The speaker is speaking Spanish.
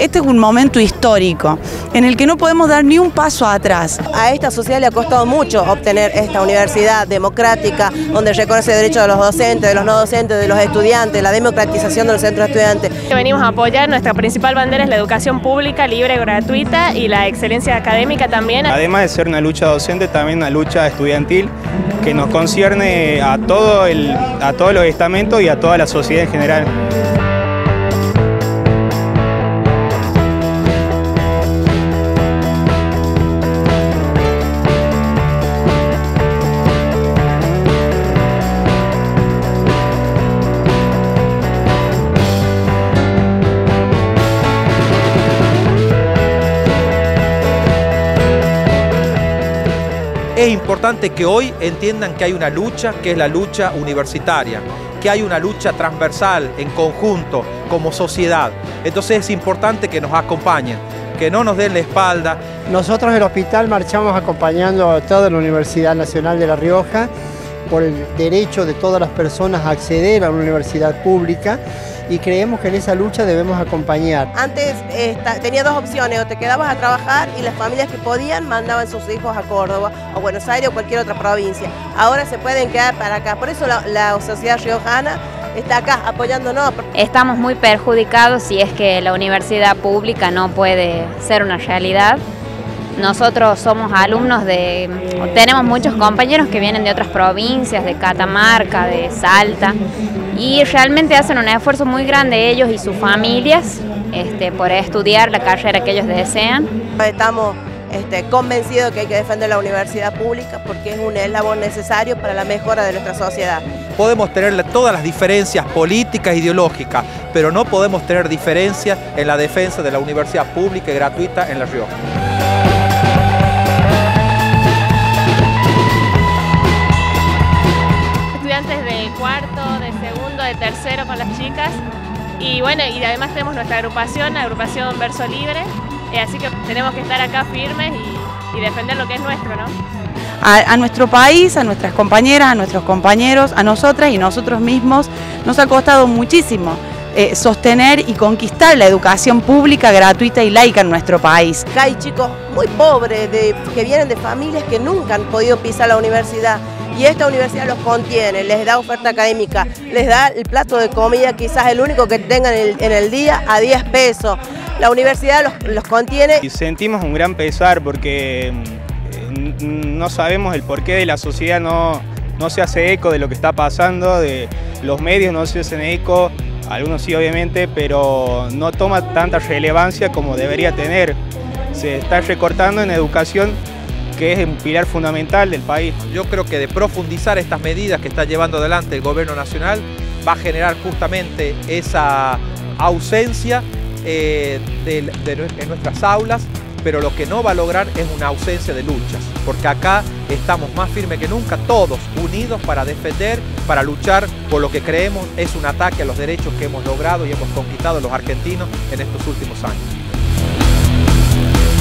este es un momento histórico en el que no podemos dar ni un paso atrás. A esta sociedad le ha costado mucho obtener esta universidad democrática, donde reconoce el derecho de los docentes, de los no docentes, de los estudiantes, la democratización de los centros de estudiantes. Venimos a apoyar, nuestra principal bandera es la educación pública, libre, gratuita y la excelencia académica también. Además de ser una lucha docente, también una lucha estudiantil que nos concierne a todos los estamentos y a toda la sociedad en general. Es importante que hoy entiendan que hay una lucha, que es la lucha universitaria, que hay una lucha transversal, en conjunto, como sociedad. Entonces es importante que nos acompañen, que no nos den la espalda. Nosotros en el hospital marchamos acompañando a toda la Universidad Nacional de La Rioja por el derecho de todas las personas a acceder a una universidad pública, y creemos que en esa lucha debemos acompañar. Antes tenía dos opciones: o te quedabas a trabajar y las familias que podían mandaban sus hijos a Córdoba, a Buenos Aires o cualquier otra provincia. Ahora se pueden quedar para acá, por eso la sociedad riojana está acá apoyándonos. Estamos muy perjudicados si es que la universidad pública no puede ser una realidad. Nosotros somos alumnos tenemos muchos compañeros que vienen de otras provincias, de Catamarca, de Salta, y realmente hacen un esfuerzo muy grande ellos y sus familias por estudiar la carrera que ellos desean. Estamos convencidos que hay que defender la universidad pública porque es un eslabón necesario para la mejora de nuestra sociedad. Podemos tener todas las diferencias políticas e ideológicas, pero no podemos tener diferencias en la defensa de la universidad pública y gratuita en La Rioja. Estudiantes de cuarto, de segundo, de tercero con las chicas, y bueno, y además tenemos nuestra agrupación Verso Libre, así que tenemos que estar acá firmes y defender lo que es nuestro, ¿no? A nuestro país, a nuestras compañeras, a nuestros compañeros, a nosotras y nosotros mismos nos ha costado muchísimo sostener y conquistar la educación pública, gratuita y laica en nuestro país. Hay chicos muy pobres que vienen de familias que nunca han podido pisar la universidad, y esta universidad los contiene, les da oferta académica, les da el plato de comida, quizás el único que tengan en el día, a 10 pesos. La universidad los contiene. Y sentimos un gran pesar porque no sabemos el porqué de la sociedad, no se hace eco de lo que está pasando, de los medios no se hacen eco, algunos sí obviamente, pero no toma tanta relevancia como debería tener. Se está recortando en educación, que es un pilar fundamental del país. Yo creo que de profundizar estas medidas que está llevando adelante el gobierno nacional va a generar justamente esa ausencia en nuestras aulas, pero lo que no va a lograr es una ausencia de luchas, porque acá estamos más firmes que nunca, todos unidos para defender, para luchar por lo que creemos es un ataque a los derechos que hemos logrado y hemos conquistado los argentinos en estos últimos años.